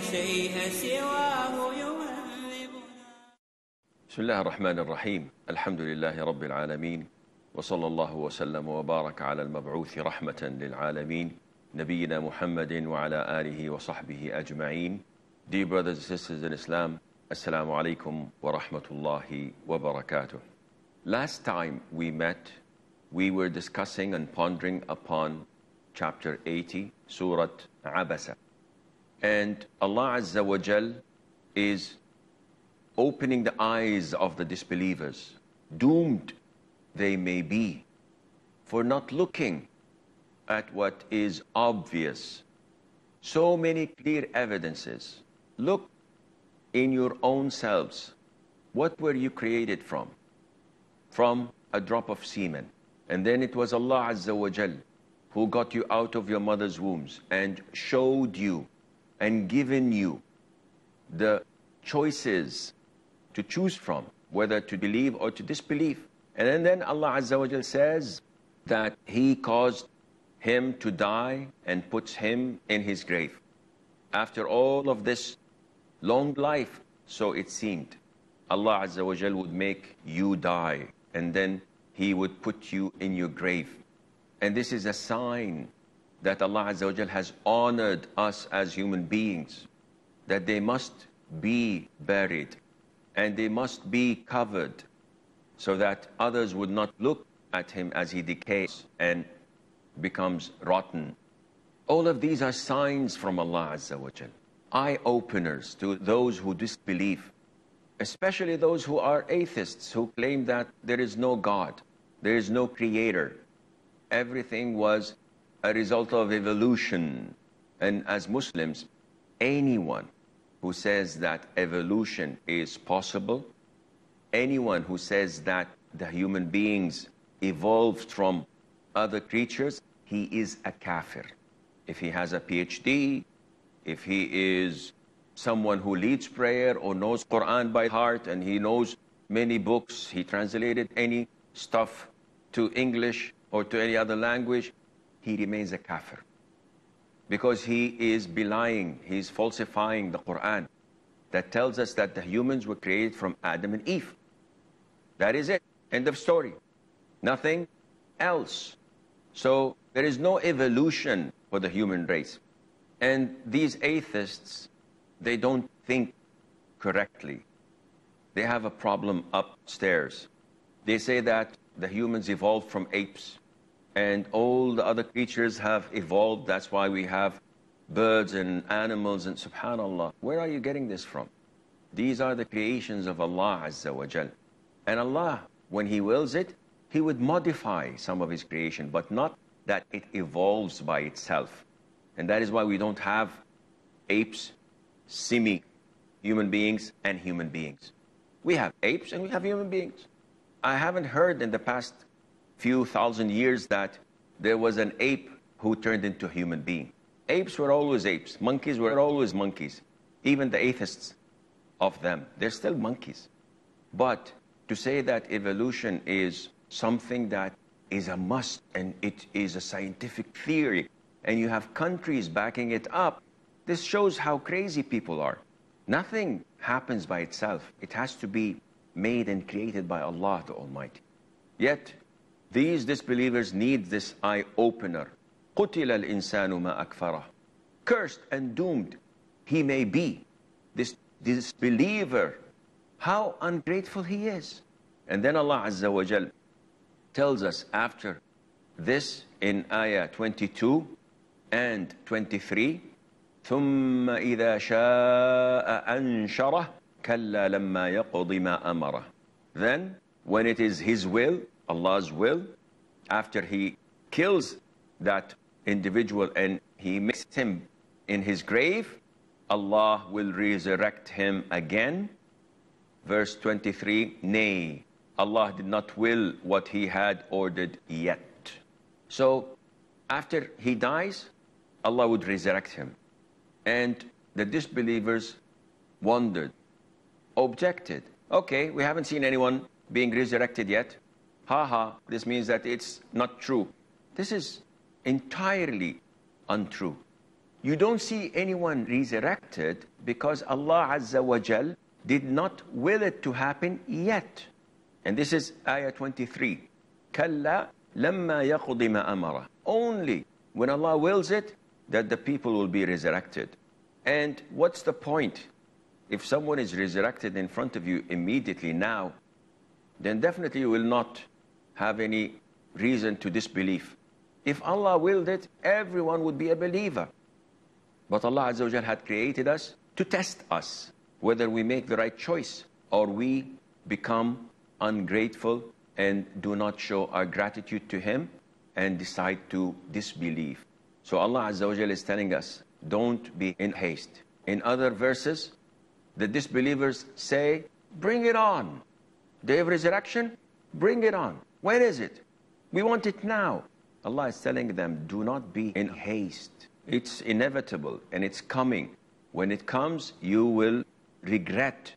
شيء سواه يهذبنا. بسم الله الرحمن الرحيم. الحمد لله رب العالمين، وصلى الله وسلم وبارك على المبعوث رحمة للعالمين نبينا محمد وعلى آله وصحبه أجمعين. Dear brothers and sisters in Islam, Assalamu alaikum wa rahmatullahi wa barakatuh. Last time we met, we were discussing and pondering upon chapter 80, Surah Abasa. And Allah Azza wa Jal is opening the eyes of the disbelievers. Doomed they may be for not looking at what is obvious. So many clear evidences. Look in your own selves. What were you created from? From a drop of semen. And then it was Allah Azza wa Jal who got you out of your mother's wombs and showed you and given you the choices to choose from, whether to believe or to disbelieve. And then Allah Azza wa Jal says that He caused him to die and puts him in his grave. After all of this long life, so it seemed, Allah Azza wa Jal would make you die and then He would put you in your grave. And this is a sign that Allah Azza wa Jal has honored us as human beings, that they must be buried and they must be covered so that others would not look at him as he decays and becomes rotten. All of these are signs from Allah Azza wa Jal, eye-openers to those who disbelieve, especially those who are atheists, who claim that there is no God, there is no creator. Everything was a result of evolution. And as Muslims, anyone who says that evolution is possible, anyone who says that the human beings evolved from other creatures, he is a kafir. If he has a PhD, if he is someone who leads prayer or knows Quran by heart and he knows many books, he translated any stuff to English or to any other language, he remains a kafir. Because he is belying, he is falsifying the Quran that tells us that the humans were created from Adam and Eve. That is it. End of story. Nothing else. So there is no evolution for the human race. And these atheists, they don't think correctly. They have a problem upstairs. They say that the humans evolved from apes and all the other creatures have evolved. That's why we have birds and animals and subhanallah. Where are you getting this from? These are the creations of Allah Azza wa Jal. And Allah, when He wills it, He would modify some of His creation, but not that it evolves by itself. And that is why we don't have apes, semi-human beings, and human beings. We have apes and we have human beings. I haven't heard in the past few thousand years that there was an ape who turned into a human being. Apes were always apes. Monkeys were always monkeys. Even the atheists of them, they're still monkeys. But to say that evolution is something that is a must and it is a scientific theory and you have countries backing it up, this shows how crazy people are. Nothing happens by itself. It has to be made and created by Allah the Almighty. Yet, these disbelievers need this eye-opener. قُتِلَ الْإِنسَانُ مَا أَكْفَرَهُ. Cursed and doomed he may be. This disbeliever, how ungrateful he is. And then Allah Azza wa Jal tells us after this in ayah 22 and 23, ثُمَّ إِذَا شَاءَ أَنشَرَهُ كَلَّا لَمَّا يَقْضِ مَا أَمَرَهُ. Then, when it is His will, Allah's will, after He kills that individual and He makes him in his grave, Allah will resurrect him again. Verse 23, nay, Allah did not will what He had ordered yet. So, after he dies, Allah would resurrect him. And the disbelievers wondered, objected. Okay, we haven't seen anyone being resurrected yet. This means that it's not true. This is entirely untrue. You don't see anyone resurrected because Allah Azza wa Jal did not will it to happen yet. And this is ayah 23. كَلَّا لَمَّا يَقْضِ مَا أَمَرَ. Only when Allah wills it that the people will be resurrected. And what's the point? If someone is resurrected in front of you immediately now, then definitely you will not have any reason to disbelief. If Allah willed it, everyone would be a believer. But Allah Azza wa Jal had created us to test us, whether we make the right choice or we become ungrateful and do not show our gratitude to Him and decide to disbelieve. So Allah Azza wa Jal is telling us, don't be in haste. In other verses, the disbelievers say, bring it on. Day of resurrection, bring it on. When is it? We want it now. Allah is telling them, do not be in haste. It's inevitable and it's coming. When it comes, you will regret.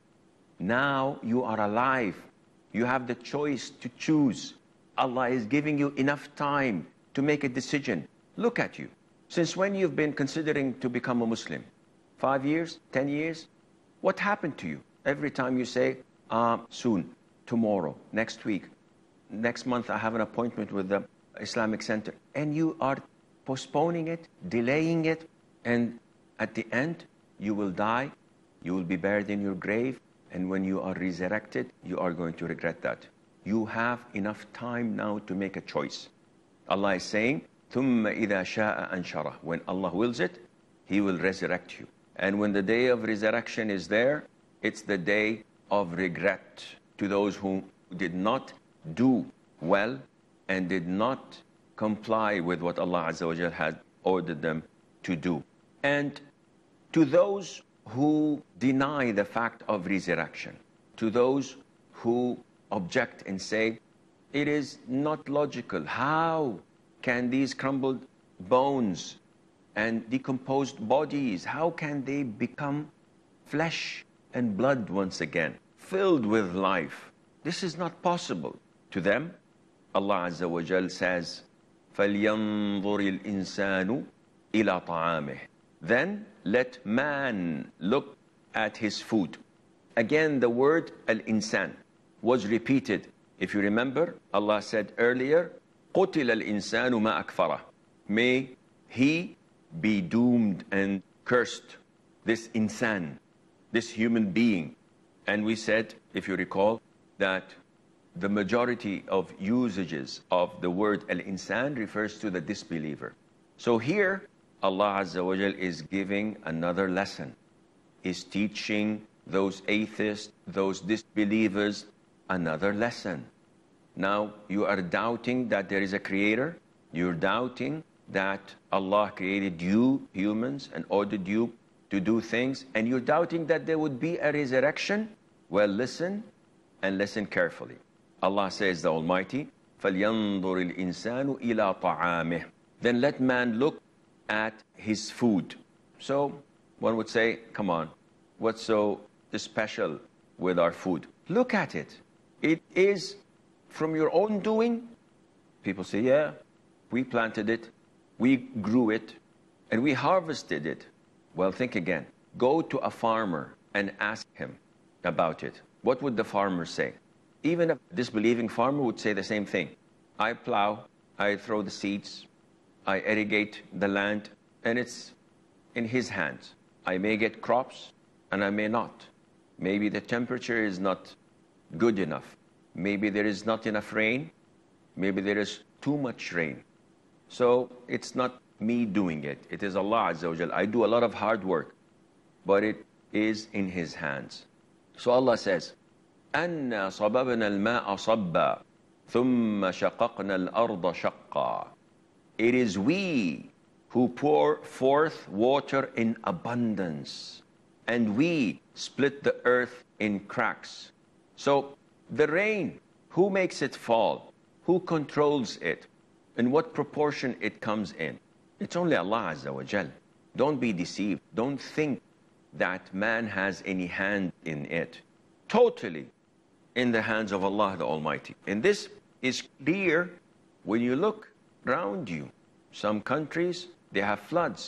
Now you are alive. You have the choice to choose. Allah is giving you enough time to make a decision. Look at you. Since when you've been considering to become a Muslim? 5 years? 10 years? What happened to you? Every time you say, soon, tomorrow, next week, next month I have an appointment with the Islamic Center. And you are postponing it, delaying it, and at the end, you will die, you will be buried in your grave, and when you are resurrected, you are going to regret that. You have enough time now to make a choice. Allah is saying, ثُمَّ إِذَا شَاءَ أَنْشَرَهُ. When Allah wills it, He will resurrect you. And when the day of resurrection is there, it's the day of regret to those who did not do well and did not comply with what Allah Azza wa Jal had ordered them to do. And to those who deny the fact of resurrection, to those who object and say, it is not logical. How can these crumbled bones and decomposed bodies, how can they become flesh and blood once again, filled with life? This is not possible. To them, Allah Azza wa Jal says, فَلْيَنظُرِ الْإِنسَانُ إِلَى طَعَامِهِ. Then let man look at his food. Again, the word al-insan was repeated. If you remember, Allah said earlier, قُتِلَ الْإِنسَانُ مَا أَكْفَرَهُ. May he be doomed and cursed, this insan, this human being. And we said, if you recall, that the majority of usages of the word al-insan refers to the disbeliever. So here, Allah Azza wa Jal is giving another lesson, is teaching those atheists, those disbelievers, another lesson. Now, you are doubting that there is a creator. You're doubting that Allah created you, humans, and ordered you to do things. And you're doubting that there would be a resurrection. Well, listen, and listen carefully. Allah says, the Almighty, فَلْيَنظُرِ الْإِنسَانُ إِلَىٰ طَعَامِهِ. Then let man look at his food. So, one would say, come on, what's so special with our food? Look at it. It is from your own doing. People say, yeah, we planted it, we grew it, and we harvested it. Well, think again. Go to a farmer and ask him about it. What would the farmer say? Even a disbelieving farmer would say the same thing. I plow, I throw the seeds, I irrigate the land, and it's in his hands. I may get crops, and I may not. Maybe the temperature is not good enough. Maybe there is not enough rain. Maybe there is too much rain. So it's not me doing it. It is Allah Azza wa Jal. I do a lot of hard work, but it is in His hands. So Allah says, أَنَّا صَبَبْنَا الْمَاءَ صَبًّا ثُمَّ شَقَقْنَا الْأَرْضَ شَقًّا. It is we who pour forth water in abundance, and we split the earth in cracks. So the rain, who makes it fall? Who controls it? In what proportion it comes in? It's only Allah Azza wa Jal. Don't be deceived. Don't think that man has any hand in it. Totally in the hands of Allah the Almighty. And this is clear when you look around you. Some countries, they have floods.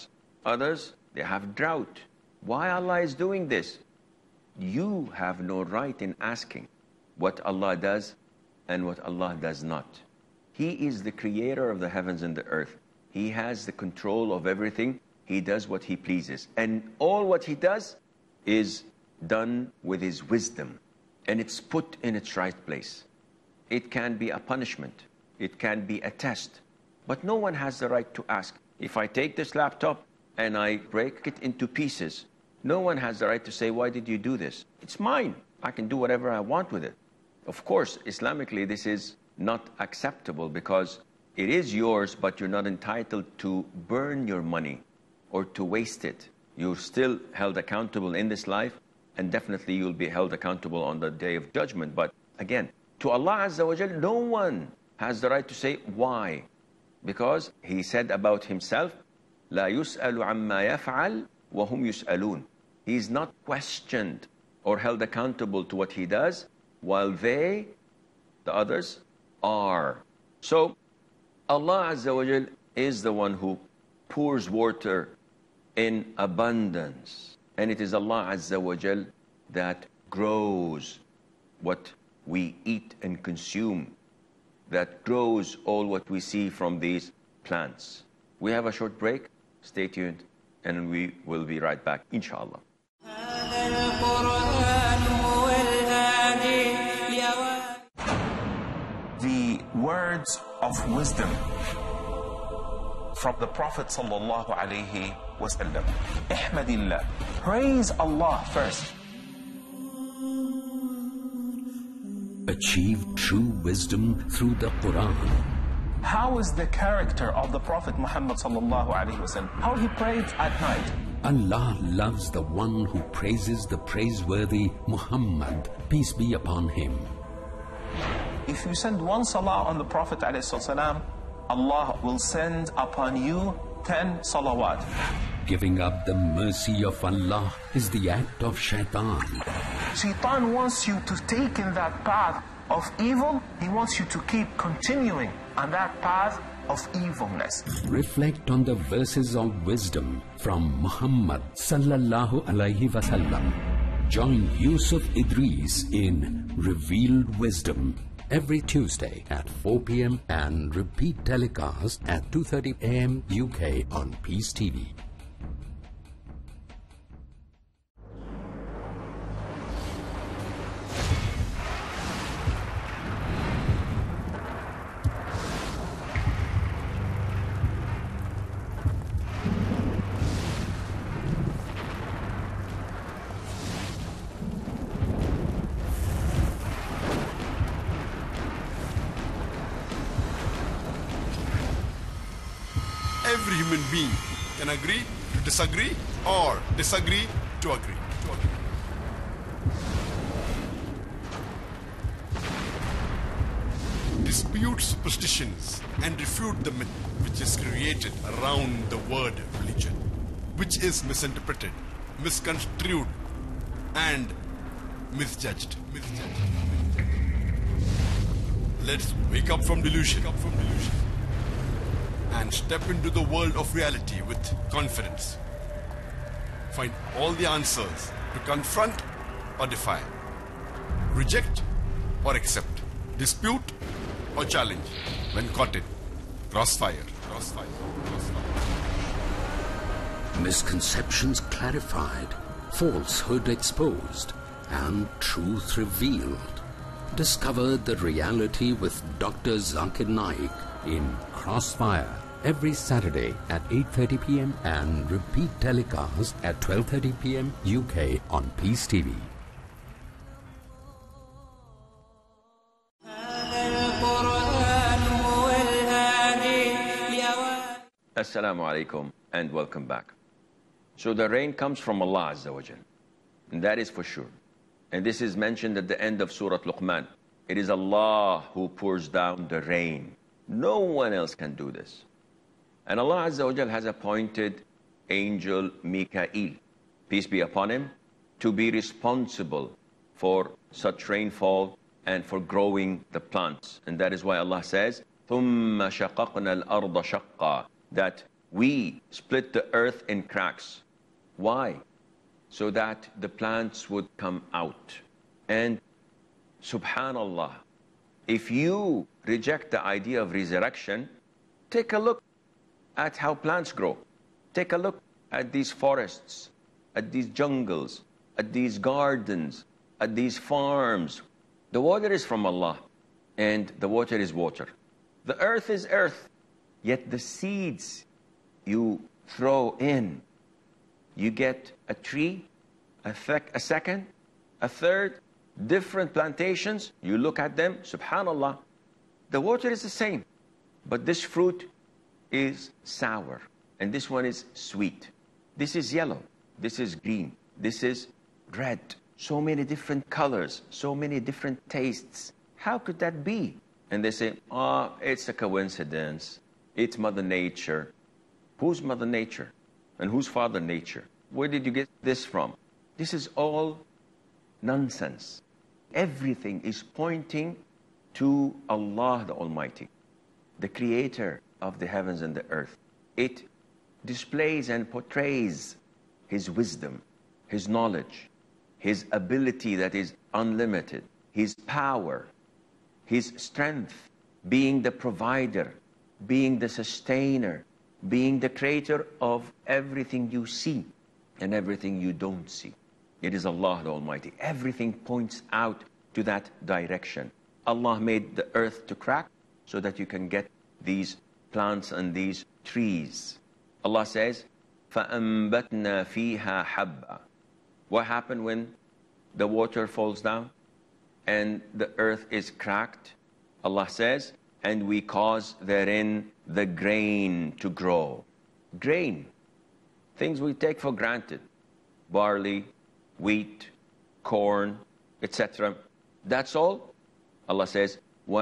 Others, they have drought. Why Allah is doing this? You have no right in asking what Allah does and what Allah does not. He is the creator of the heavens and the earth. He has the control of everything. He does what He pleases. And all what He does is done with His wisdom. And it's put in its right place. It can be a punishment. It can be a test. But no one has the right to ask. If I take this laptop and I break it into pieces, no one has the right to say, why did you do this? It's mine. I can do whatever I want with it. Of course, Islamically, this is not acceptable because it is yours, but you're not entitled to burn your money or to waste it. You're still held accountable in this life, and definitely you'll be held accountable on the day of judgment. But again, to Allah Azza wa Jal, no one has the right to say why. Because He said about Himself, لا يسأل عما يفعل وهم يسألون. He is not questioned or held accountable to what He does, while they, the others, are. So Allah Azza wa Jal is the one who pours water in abundance. And it is Allah Azza wa Jal that grows what we eat and consume, that grows all what we see from these plants. We have a short break. Stay tuned, and we will be right back, inshallah. The words of wisdom from the Prophet sallallahu alaihi wasallam. Ihmadillah. Praise Allah first. Achieve true wisdom through the Quran. How is the character of the Prophet Muhammad sallallahu alaihi wasallam? How he prayed at night. Allah loves the one who praises the praiseworthy Muhammad, peace be upon him. If you send one salah on the Prophet alayhi salam, Allah will send upon you 10 salawat. Giving up the mercy of Allah is the act of shaitan. Shaitan wants you to take in that path of evil. He wants you to keep continuing on that path of evilness. Reflect on the verses of wisdom from Muhammad sallallahu alaihi wasallam. Join Yusuf Idris in Revealed Wisdom every Tuesday at 4 p.m. and repeat telecast at 2:30 a.m. UK on Peace TV. Every human being can agree to disagree or disagree to agree. Dispute superstitions and refute the myth which is created around the word religion, which is misinterpreted, misconstrued, and misjudged. Let's wake up from delusion. And step into the world of reality with confidence. Find all the answers to confront or defy, reject or accept, dispute or challenge when caught in crossfire. Misconceptions clarified, falsehood exposed, and truth revealed. Discover the reality with Dr. Zakir Naik in Crossfire every Saturday at 8:30 p.m. and repeat telecast at 12:30 p.m. UK on Peace TV. Assalamu alaikum and welcome back. So the rain comes from Allah Azza wa Jal, and that is for sure. And this is mentioned at the end of Surah Luqman. It is Allah who pours down the rain. No one else can do this. And Allah Azza wa Jal has appointed Angel Mikael, peace be upon him, to be responsible for such rainfall and for growing the plants. And that is why Allah says, ثُمَّ شَقَقْنَا الْأَرْضَ شَقًّا, that We split the earth in cracks. Why? So that the plants would come out. And subhanallah, if you reject the idea of resurrection, take a look at how plants grow. Take a look at these forests, at these jungles, at these gardens, at these farms. The water is from Allah, and the water is water. The earth is earth, yet the seeds you throw in, you get a tree, a second, a third, different plantations. You look at them, subhanallah, the water is the same, but this fruit is sour, and this one is sweet. This is yellow, this is green, this is red. So many different colors, so many different tastes. How could that be? And they say, it's a coincidence. It's Mother Nature. Who's Mother Nature? And who's Father Nature? Where did you get this from? This is all nonsense. Everything is pointing to Allah the Almighty, the creator of the heavens and the earth. It displays and portrays His wisdom, His knowledge, His ability that is unlimited, His power, His strength, being the provider, being the sustainer, being the creator of everything you see and everything you don't see. It is Allah the Almighty. Everything points out to that direction. Allah made the earth to crack so that you can get these plants and these trees. Allah says, فَأَنبَتْنَا فِيهَا حَبًّا. What happened when the water falls down and the earth is cracked? Allah says, and we cause therein the grain to grow. Grain, things we take for granted. Barley, wheat, corn, etc. That's all. Allah says,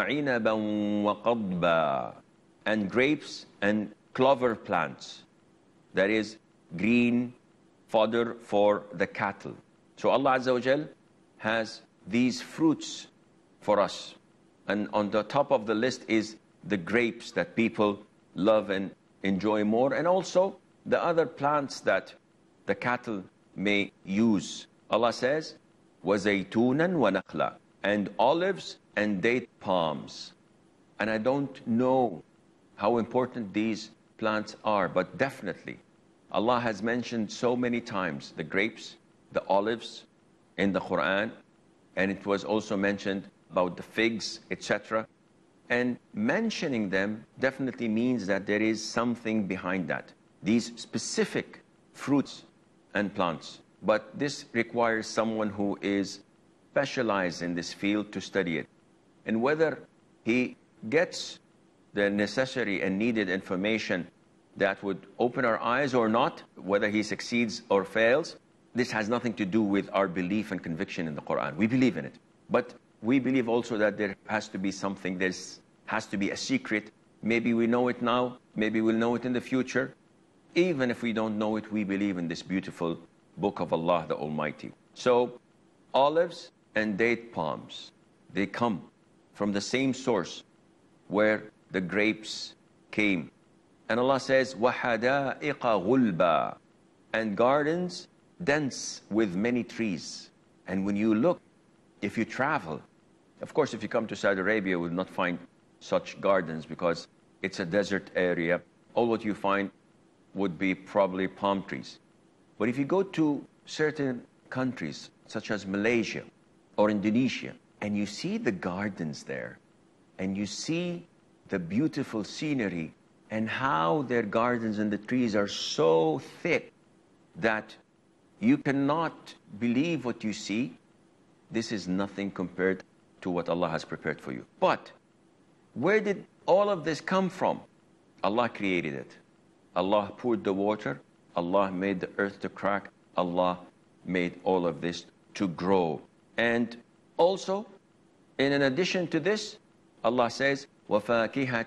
وَعِنَبًا وَقَضْبًا. And grapes and clover plants. That is green fodder for the cattle. So Allah Azza wa Jal has these fruits for us. And on the top of the list is the grapes that people love and enjoy more, and also the other plants that the cattle may use. Allah says, وَزَيْتُونًا وَنَخْلًا. And olives and date palms. And I don't know how important these plants are, but definitely Allah has mentioned so many times the grapes, the olives in the Quran, and it was also mentioned about the figs, etc. And mentioning them definitely means that there is something behind that. These specific fruits and plants. But this requires someone who is specialized in this field to study it. And whether he gets the necessary and needed information that would open our eyes or not, whether he succeeds or fails, this has nothing to do with our belief and conviction in the Quran. We believe in it. But we believe also that there has to be something, there has to be a secret. Maybe we know it now, maybe we'll know it in the future. Even if we don't know it, we believe in this beautiful book of Allah the Almighty. So, olives and date palms, they come from the same source where the grapes came. And Allah says, وَحَدَائِقَ غُلْبًا. And gardens dense with many trees. And when you look, if you travel, of course, if you come to Saudi Arabia, you will not find such gardens because it's a desert area. All what you find would be probably palm trees. But if you go to certain countries, such as Malaysia or Indonesia, and you see the gardens there, and you see the beautiful scenery, and how their gardens and the trees are so thick that you cannot believe what you see, this is nothing compared to what Allah has prepared for you. But where did all of this come from? Allah created it. Allah poured the water. Allah made the earth to crack. Allah made all of this to grow. And also, in addition to this, Allah says, وَفَاكِهَةً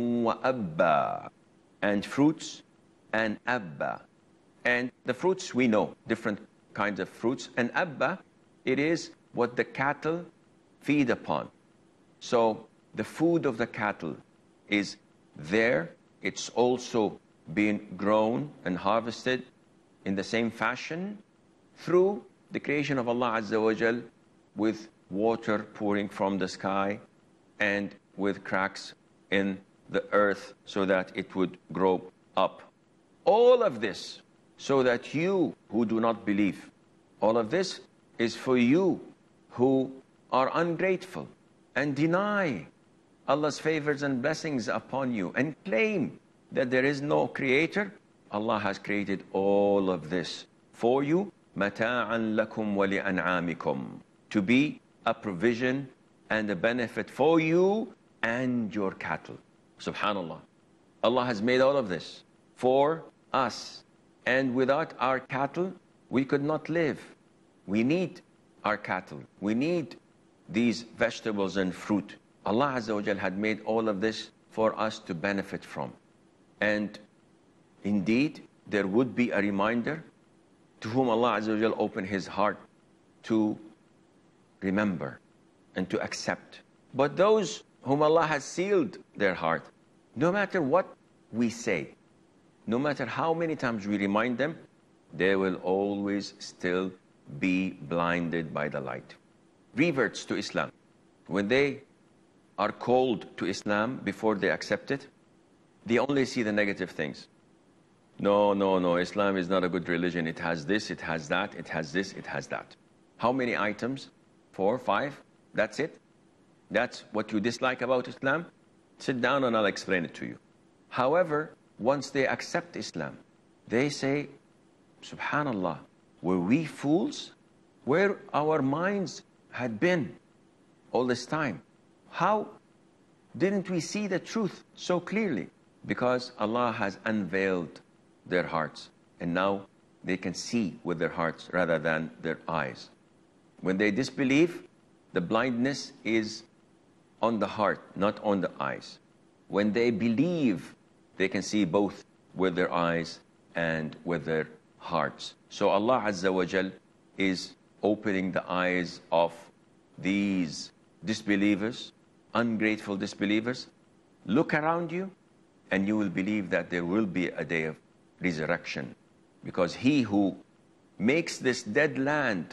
وَأَبًّا. And fruits and abba. And the fruits we know, different kinds of fruits. And abba, it is what the cattle feed upon. So the food of the cattle is there. It's also been grown and harvested in the same fashion through the creation of Allah Azza wa Jal, with water pouring from the sky and with cracks in the earth so that it would grow up. All of this so that you who do not believe, all of this is for you who are ungrateful and deny Allah's favors and blessings upon you and claim that there is no creator. Allah has created all of this for you, مَتَاعًا لَكُمْ وَلِأَنْعَامِكُمْ, to be a provision and a benefit for you and your cattle. Subhanallah. Allah has made all of this for us. And without our cattle, we could not live. We need our cattle. We need these vegetables and fruit. Allah Azza wa Jal had made all of this for us to benefit from. And indeed, there would be a reminder to whom Allah Azza wa Jal opened his heart to remember and to accept. But those whom Allah has sealed their heart, no matter what we say, no matter how many times we remind them, they will always still be blinded by the light. Reverts to Islam, when they are called to Islam before they accept it, they only see the negative things. No, Islam is not a good religion. It has this, it has that, it has this, it has that. How many items? 4, 5? That's it? That's what you dislike about Islam? Sit down and I'll explain it to you. However, once they accept Islam, they say, Subhanallah, were we fools? Where our minds had been all this time? How didn't we see the truth so clearly? Because Allah has unveiled their hearts, and now they can see with their hearts rather than their eyes. When they disbelieve, the blindness is on the heart, not on the eyes. When they believe, they can see both with their eyes and with their hearts. So Allah Azza wa Jal is opening the eyes of these disbelievers, ungrateful disbelievers. Look around you and you will believe that there will be a day of resurrection. Because he who makes this dead land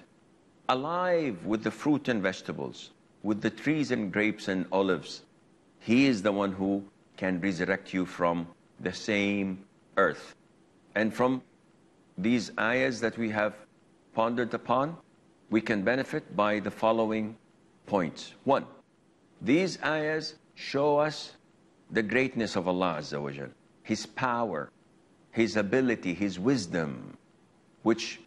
alive with the fruit and vegetables, with the trees and grapes and olives, he is the one who can resurrect you from the same earth. And from these ayahs that we have pondered upon, we can benefit by the following points. 1, these ayahs show us the greatness of Allah Azza wa Jal, His power, His ability, His wisdom, which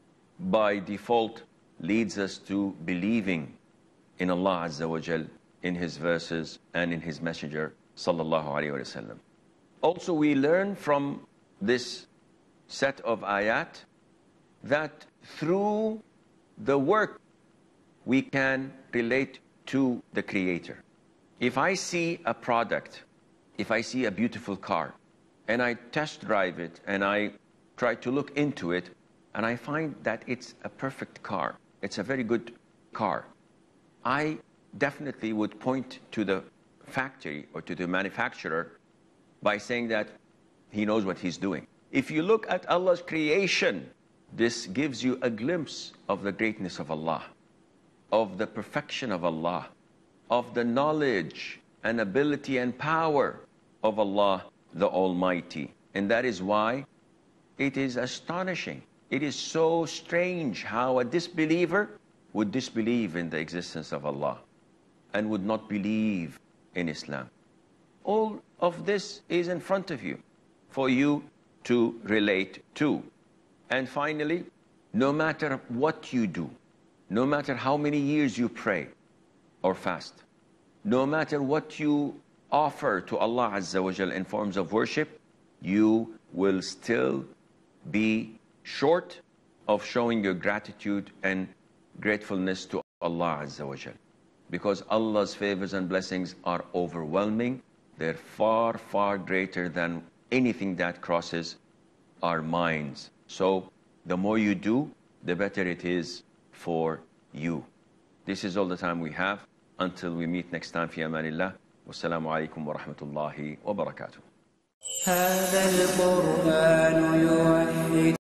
by default leads us to believing in Allah Azza wa Jal, in His verses and in His Messenger Sallallahu Alaihi Wasallam. Also, we learn from this set of ayat that through the work we can relate to the Creator. If I see a product, if I see a beautiful car, and I test drive it, and I try to look into it, and I find that it's a perfect car, it's a very good car, I definitely would point to the factory or to the manufacturer by saying that he knows what he's doing. If you look at Allah's creation, this gives you a glimpse of the greatness of Allah, of the perfection of Allah, of the knowledge and ability and power of Allah the Almighty. And that is why it is astonishing. It is so strange how a disbeliever would disbelieve in the existence of Allah and would not believe in Islam. All of this is in front of you for you to relate to. And finally, no matter what you do, no matter how many years you pray or fast, no matter what you offer to Allah Azza wa Jal in forms of worship, you will still be short of showing your gratitude and gratefulness to Allah Azza wa Jal. Because Allah's favors and blessings are overwhelming. They're far, far greater than anything that crosses our minds. So the more you do, the better it is for you. This is all the time we have. Until we meet next time, fi amanillah. Wassalamu alaikum wa rahmatullahi wa barakatuh. هذا القرآن يوحد